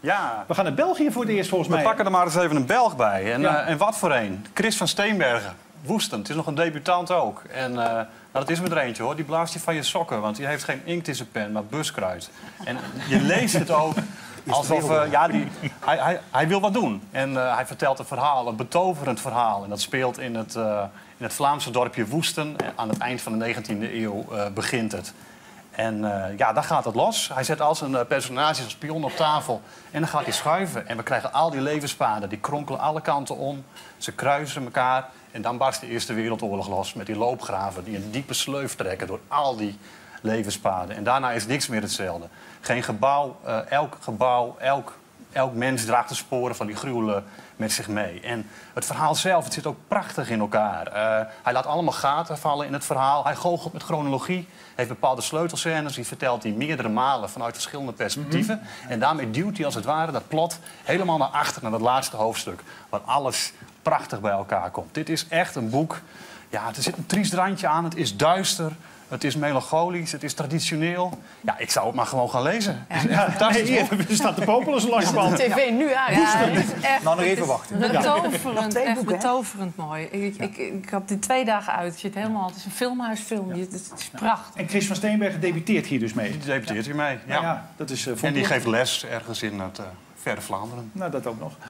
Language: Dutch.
Ja. We gaan naar België voor het eerst, volgens mij. We pakken er maar eens even een Belg bij. En wat voor een? Chris van Steenbergen. Woestend. Het is nog een debutant ook. En nou, dat is met er eentje, hoor. Die blaast je van je sokken, want die heeft geen inkt in zijn pen, maar buskruid. En je leest het ook alsof... hij wil wat doen. En hij vertelt een verhaal, een betoverend verhaal. En dat speelt in het Vlaamse dorpje Woesten. Aan het eind van de 19e eeuw begint het. En daar gaat het los. Hij zet al zijn personages als spion op tafel. En dan gaat hij schuiven. En we krijgen al die levenspaden. Die kronkelen alle kanten om. Ze kruisen elkaar. En dan barst de Eerste Wereldoorlog los. Met die loopgraven die een diepe sleuf trekken door al die levenspaden. En daarna is niks meer hetzelfde. Geen gebouw, elk mens draagt de sporen van die gruwelen met zich mee. En het verhaal zelf, het zit ook prachtig in elkaar. Hij laat allemaal gaten vallen in het verhaal. Hij goochelt met chronologie. Heeft bepaalde sleutelscènes. Die vertelt hij meerdere malen vanuit verschillende perspectieven. En daarmee duwt hij als het ware dat plot helemaal naar achter, naar dat laatste hoofdstuk. Waar alles prachtig bij elkaar komt. Dit is echt een boek. Ja, er zit een triest randje aan. Het is duister. Het is melancholisch, het is traditioneel. Ja, ik zou het maar gewoon gaan lezen. Ja. Het is echt fantastisch. Er staat de popelen zo langs de band. De tv nu aan. Ja, het is echt, nou, nog even wachten. Betoverend, echt betoverend mooi. Ik had die 2 dagen uit. Het zit helemaal, het is een filmhuisfilm. Het is prachtig. En Chris van Steenbergen debuteert hier dus mee. Die debuteert hier mee, ja. Dat is, en die geeft les ergens in het verre Vlaanderen. Nou, dat ook nog.